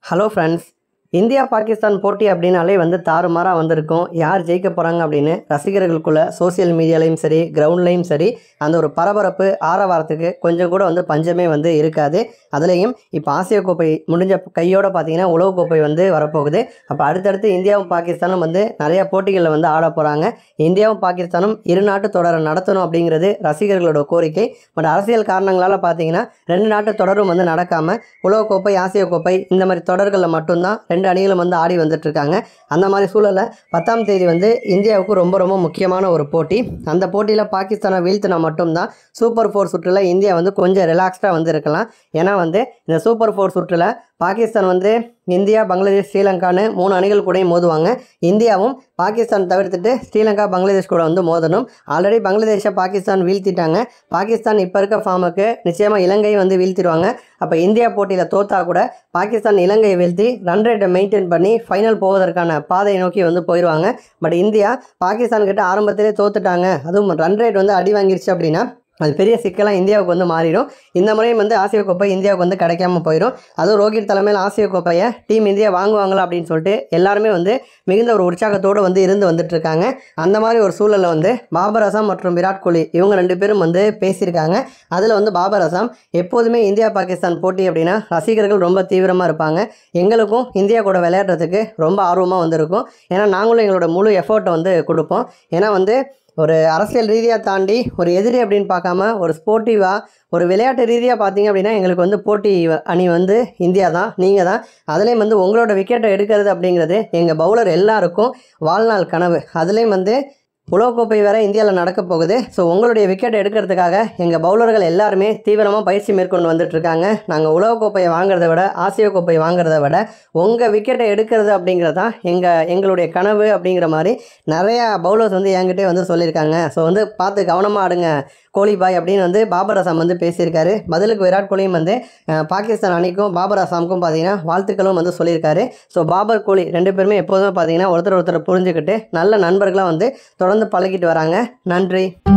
Hello friends, India Pakistan போட்டி அப்படின்னாலே தாறுமாறாக வந்திருக்கும். யார் ஜெயிக்க போகிறாங்க அப்படின்னு ரசிகர்களுக்குள்ள சோசியல் மீடியாலையும் சரி, கிரவுண்ட்லேயும் சரி, அந்த ஒரு பரபரப்பு ஆரவாரத்துக்கு கொஞ்சம் கூட பஞ்சமே இருக்காது. அதுலேயும் இப்போ ஆசிய கோப்பை முடிஞ்ச கையோடு பார்த்தீங்கன்னா உலகக்கோப்பை வரப்போகுது. அப்போ அடுத்தடுத்து இந்தியாவும் பாகிஸ்தானும் நிறையா போட்டிகளில் ஆட போகிறாங்க. இந்தியாவும் பாகிஸ்தானும் இரு நாட்டு தொடரை நடத்தணும் அப்படிங்கிறது ரசிகர்களோட கோரிக்கை. பட் அரசியல் காரணங்களால் பார்த்தீங்கன்னா 2 நாட்டு தொடரும் நடக்காமல் உலகக்கோப்பை, ஆசிய கோப்பை இந்த மாதிரி தொடர்களில் மட்டும்தான் 2 அணிகளும் ஆடி வந்துட்டுருக்காங்க. அந்த மாதிரி சூழலில் 10ஆம் தேதி இந்தியாவுக்கு ரொம்ப ரொம்ப முக்கியமான ஒரு போட்டி. அந்த போட்டியில் பாகிஸ்தானை வீழ்த்தினா மட்டும்தான் சூப்பர் 4 சுற்றில் இந்தியா கொஞ்சம் ரிலாக்ஸ்டாக இருக்கலாம். ஏன்னா இந்த சூப்பர் 4 சுற்றில் பாகிஸ்தான் இந்தியா, பங்களாதேஷ், ஸ்ரீலங்கான்னு 3 அணிகள் கூட மோதுவாங்க. இந்தியாவும் பாகிஸ்தான் தவிர்த்துட்டு ஸ்ரீலங்கா, பங்களாதேஷ் கூட மோதணும். ஆல்ரெடி பங்களாதேஷை பாகிஸ்தான் வீழ்த்திட்டாங்க. பாகிஸ்தான் இப்போ இருக்க ஃபார்முக்கு நிச்சயமாக இலங்கையை வீழ்த்திடுவாங்க. அப்போ இந்தியா போட்டியில் தோற்றா கூட பாகிஸ்தான் இலங்கையை வீழ்த்தி ரன் ரேட்டை மெயின்டைன் பண்ணி ஃபைனல் போவதற்கான பாதையை நோக்கி போயிடுவாங்க. பட் இந்தியா பாகிஸ்தான் கிட்ட ஆரம்பத்திலே தோத்துட்டாங்க, அதுவும் ரன் ரேட் அடி வாங்கிருச்சு அப்படின்னா அது பெரிய சிக்கலாக இந்தியாவுக்கு மாறிடும். இந்த முறையும் ஆசிய கோப்பை இந்தியாவுக்கு கிடைக்காம போயிடும். அதுவும் ரோஹித் தலைமையில் ஆசிய கோப்பையை டீம் இந்தியா வாங்குவாங்களா அப்படின்னு சொல்லிட்டு எல்லாருமே மிகுந்த ஒரு உற்சாகத்தோடு இருந்து வந்துட்டுருக்காங்க. அந்த மாதிரி ஒரு சூழலில் பாபர் அசாம் மற்றும் விராட் கோலி இவங்க 2 பேரும் பேசியிருக்காங்க. அதில் பாபர் அசாம் எப்போதுமே இந்தியா பாகிஸ்தான் போட்டி அப்படின்னா ரசிகர்கள் ரொம்ப தீவிரமாக இருப்பாங்க. எங்களுக்கும் இந்தியா கூட விளையாடுறதுக்கு ரொம்ப ஆர்வமாக இருக்கும். ஏன்னா நாங்களும் எங்களோட முழு எஃபோர்ட்டை கொடுப்போம். ஏன்னா ஒரு அரசியல் ரீதியாக தாண்டி ஒரு எதிரி அப்படின்னு பார்க்காம ஒரு ஸ்போர்ட்டிவாக ஒரு விளையாட்டு ரீதியாக பார்த்தீங்க அப்படின்னா எங்களுக்கு போட்டி அணி இந்தியா தான், நீங்கள் தான். அதுலேயும் உங்களோட விக்கெட்டை எடுக்கிறது அப்படிங்கிறது எங்கள் பவுலர் எல்லாருக்கும் வாழ்நாள் கனவு. அதுலேயும் உலகக்கோப்பை வேறு இந்தியாவில் நடக்க போகுது. ஸோ உங்களுடைய விக்கெட் எடுக்கிறதுக்காக எங்கள் பவுலர்கள் எல்லாருமே தீவிரமாக பயிற்சி மேற்கொண்டு வந்துட்டுருக்காங்க. நாங்கள் உலகக்கோப்பையை வாங்குறத விட, ஆசிய கோப்பையை வாங்குறத விட உங்கள் விக்கெட்டை எடுக்கிறது அப்படிங்கிறது தான் எங்களுடைய கனவு அப்படிங்கிற மாதிரி நிறையா பவுலர்ஸ் என்கிட்டே சொல்லியிருக்காங்க. ஸோ பார்த்து கவனமாக ஆடுங்க கோலி பாய் அப்படின்னு பாபர் அசாம் பேசியிருக்காரு. பதிலுக்கு விராட் கோலியும் பாகிஸ்தான் அணிக்கும் பாபர் அசாமுக்கும் பார்த்தீங்கன்னா வாழ்த்துக்களும் சொல்லியிருக்காரு. ஸோ பாபர், கோலி 2 பேருமே எப்போதுமே பார்த்தீங்கன்னா ஒருத்தர் புரிஞ்சுக்கிட்டு நல்ல நண்பர்களாக தொடர்ந்து பழகிட்டு வராங்க. நன்றி.